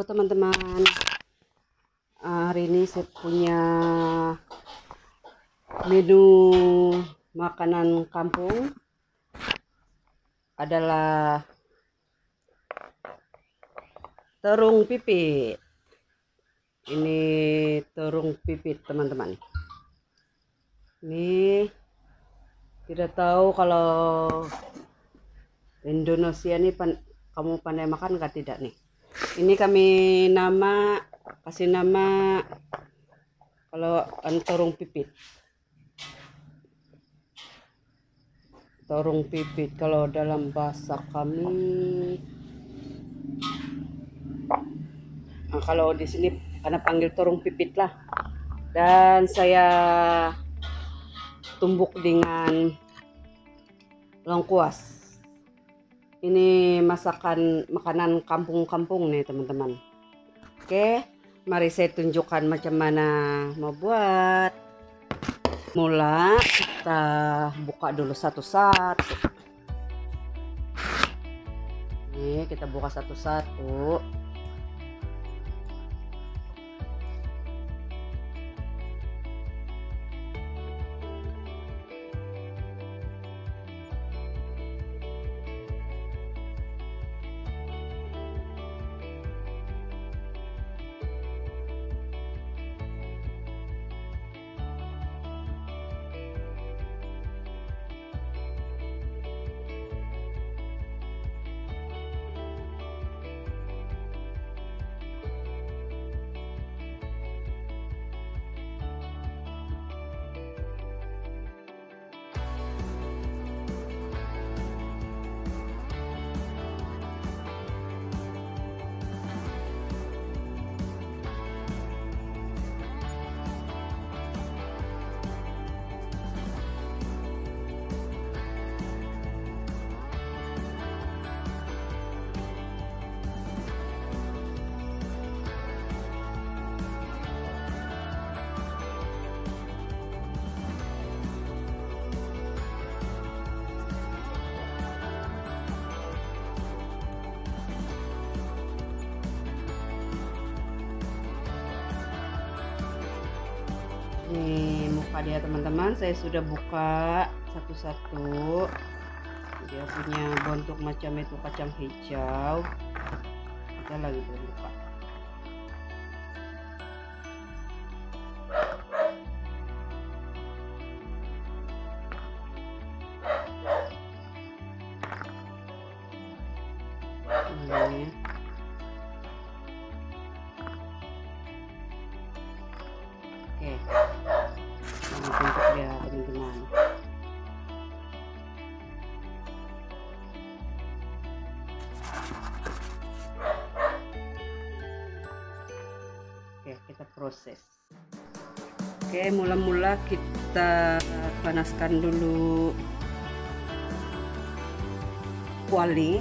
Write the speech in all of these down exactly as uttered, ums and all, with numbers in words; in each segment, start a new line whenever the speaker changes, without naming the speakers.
Halo teman-teman, uh, hari ini saya punya menu makanan kampung adalah terung pipit. Ini terung pipit teman-teman. Ini tidak tahu kalau Indonesia ini pan, kamu pandai makan kah tidak nih? Ini kami nama kasih nama kalau terung pipit. Terung pipit kalau dalam bahasa kami. Nah, kalau di sini karena panggil terung pipit lah. Dan saya tumbuk dengan lengkuas. Ini masakan makanan kampung-kampung nih teman-teman. Oke, mari saya tunjukkan macam mana mau buat. Mula kita buka dulu satu-satu. Nih kita buka satu-satu. Nih muka dia teman-teman, saya sudah buka satu-satu. Dia punya bentuk macam itu kacang hijau. Kita lagi buka. Ini. Oke. Bentuk dia teman-teman. Oke, kita proses. Oke, mula-mula kita panaskan dulu kuali.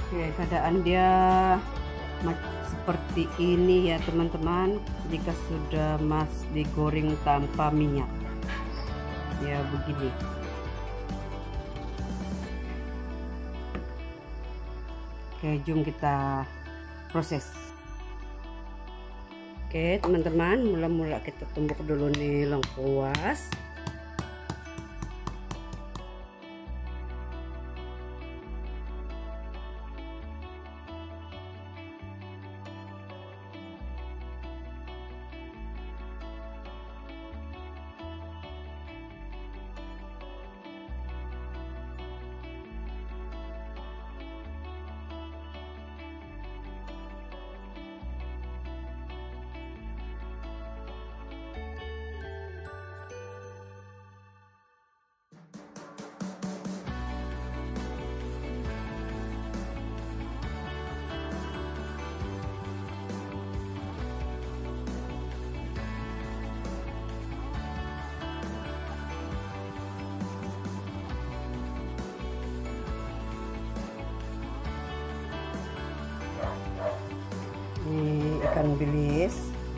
Oke, keadaan dia seperti ini ya teman-teman, jika sudah mas digoreng tanpa minyak ya begini. Oke, jom kita proses. Oke teman-teman, mula-mula kita tumbuk dulu nih lengkuas. Ini ikan bilis.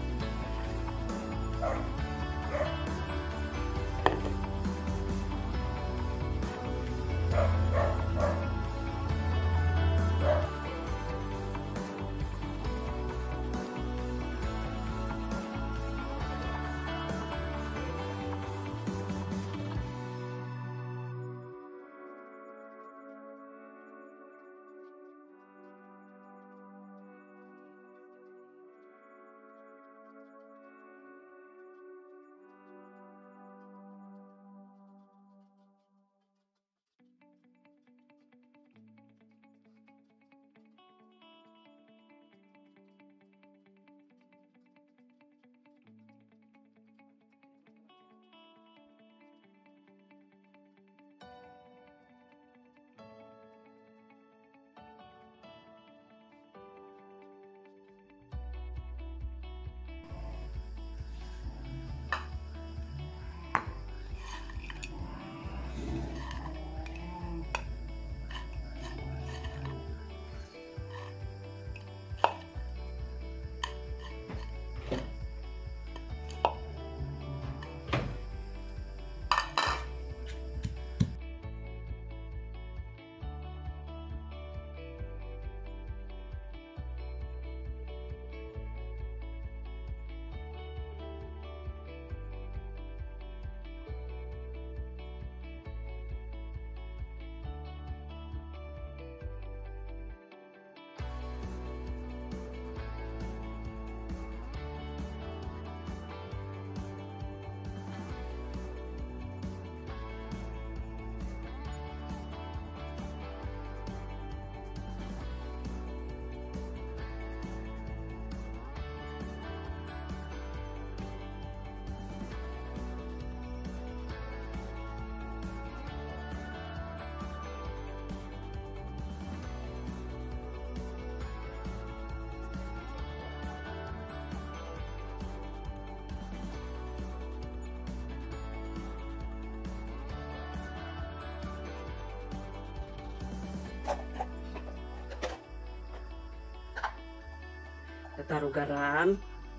Kita taruh garam.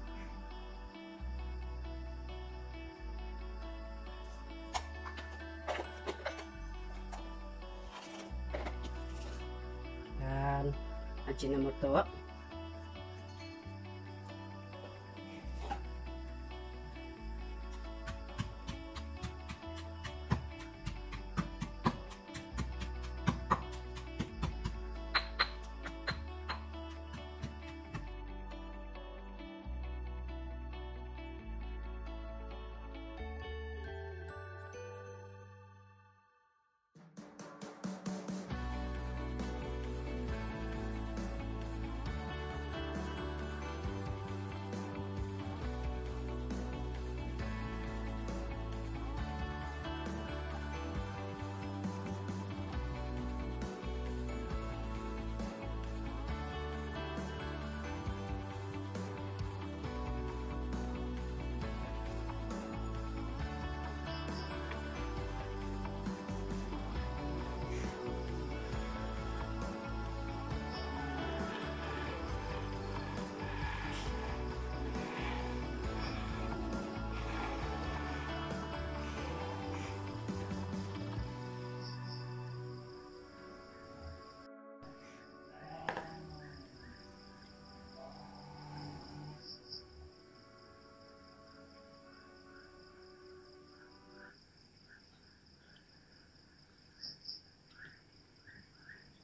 Dan ajinomoto.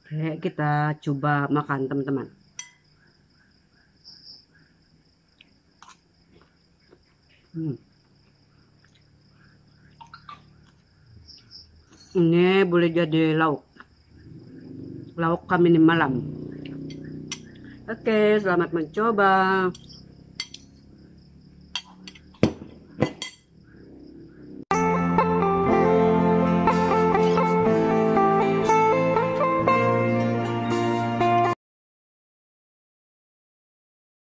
Oke, kita coba makan teman-teman. Hmm. Ini boleh jadi lauk. Lauk kami di malam. Oke, selamat mencoba.